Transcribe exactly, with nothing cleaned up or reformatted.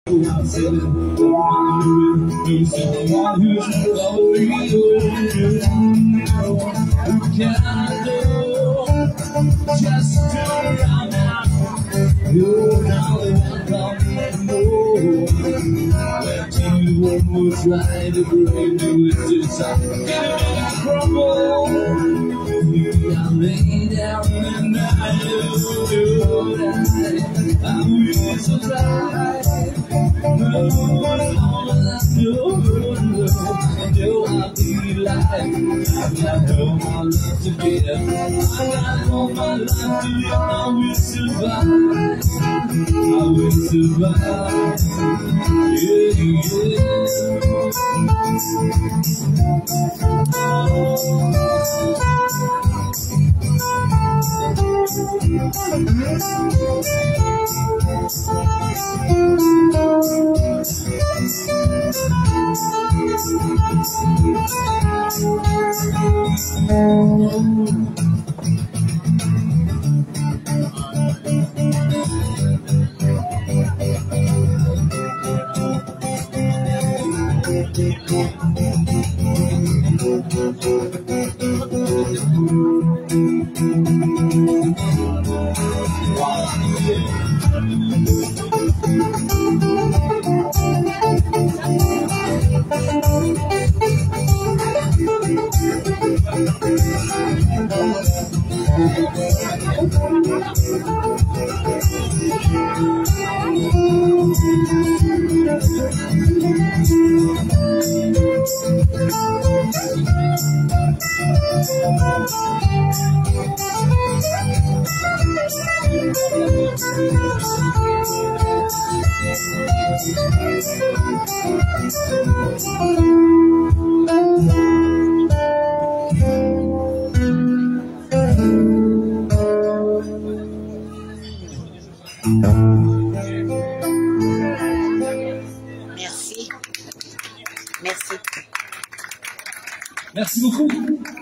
Just turn around now. You're now the one coming more. Left you one more try to bring you into sight. Get it all crumble. You got laid down in the night. I will survive. No, no, no, I'll be alive. I've got all my love to give. I've got all my life to live. I will survive. I will survive. Yeah, Merci. Merci. Merci beaucoup.